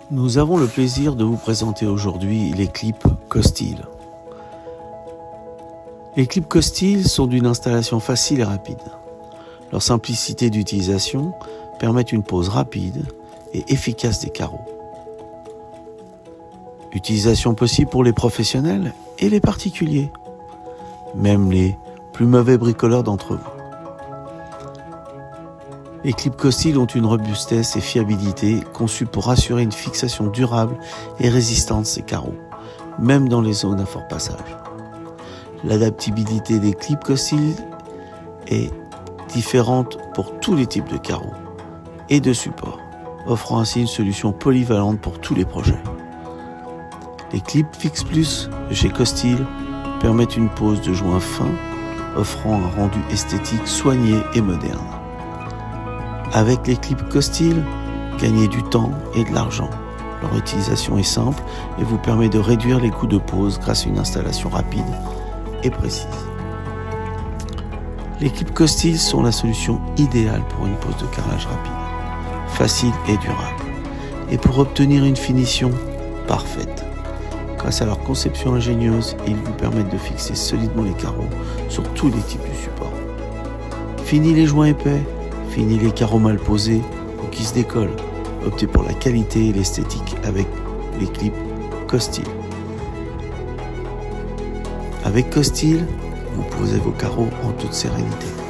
Nous avons le plaisir de vous présenter aujourd'hui les clips Costil. Les clips Costil sont d'une installation facile et rapide. Leur simplicité d'utilisation permet une pose rapide et efficace des carreaux. Utilisation possible pour les professionnels et les particuliers, même les plus mauvais bricoleurs d'entre vous. Les clips Costil ont une robustesse et fiabilité conçues pour assurer une fixation durable et résistante de ces carreaux, même dans les zones à fort passage. L'adaptabilité des clips Costil est différente pour tous les types de carreaux et de supports, offrant ainsi une solution polyvalente pour tous les projets. Les clips Fix Plus de chez Costil permettent une pose de joints fins, offrant un rendu esthétique soigné et moderne. Avec les clips Costil, gagnez du temps et de l'argent. Leur utilisation est simple et vous permet de réduire les coûts de pose grâce à une installation rapide et précise. Les clips Costil sont la solution idéale pour une pose de carrelage rapide, facile et durable, et pour obtenir une finition parfaite. Grâce à leur conception ingénieuse, ils vous permettent de fixer solidement les carreaux sur tous les types de supports. Fini les joints épais, fini les carreaux mal posés ou qui se décollent. Optez pour la qualité et l'esthétique avec les clips Costil. Avec Costil, vous posez vos carreaux en toute sérénité.